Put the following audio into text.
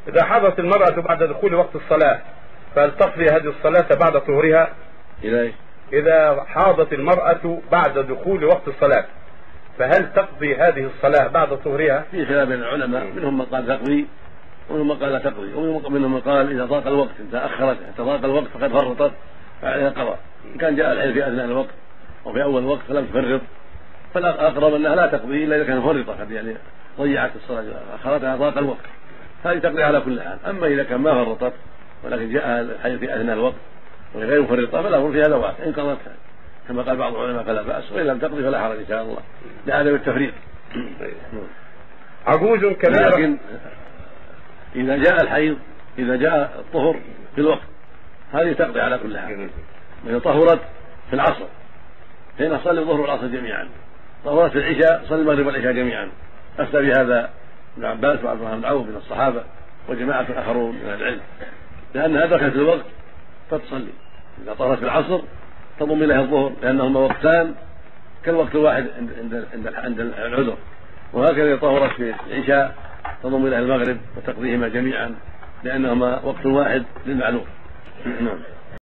إذا حاضت المرأة بعد دخول وقت الصلاة فهل تقضي هذه الصلاة بعد طهورها؟ إذا حاضت المرأة بعد دخول وقت الصلاة فهل تقضي هذه الصلاة بعد طهورها؟ في خلاف بين العلماء، منهم من قال تقضي ومنهم من قال لا تقضي، ومنهم من قال إذا ضاق الوقت، إذا أخرت حتى ضاق الوقت فقد فرطت فعليها قضاء. إن كان جاء الحيض في أثناء الوقت أو في أول الوقت فلم تفرط فالأقرب أنها لا تقضي إلا إذا كان فرطت، يعني ضيعت الصلاة أخرتها ضاق الوقت، هذه تقضي على كل حال. أما إذا كان ما فرطت ولكن جاء الحيض في أثناء الوقت وهي غير مفرطة فلا في هذا واقع، إن قضتها كما قال بعض العلماء فلا بأس، وإن لم تقضي فلا حرج إن شاء الله لعدم التفريط. عجوز كبيرة، لكن إذا جاء الحيض، إذا جاء الطهر في الوقت هذه تقضي على كل حال. إذا طهرت في العصر فإن صلي الظهر والعصر جميعا، طهرت في العشاء صلي المغرب والعشاء جميعا. أفتى بهذا ابن عباس وعبد الرحمن بن عوف من الصحابة وجماعة آخرون من العلم، لأنها أدركت الوقت فتصلي. إذا طهرت في العصر تضم إليها الظهر لأنهما وقتان كالوقت الواحد عند العذر، وهكذا إذا طهرت في العشاء تضم إليها المغرب وتقضيهما جميعا لأنهما وقت واحد للمعلوم.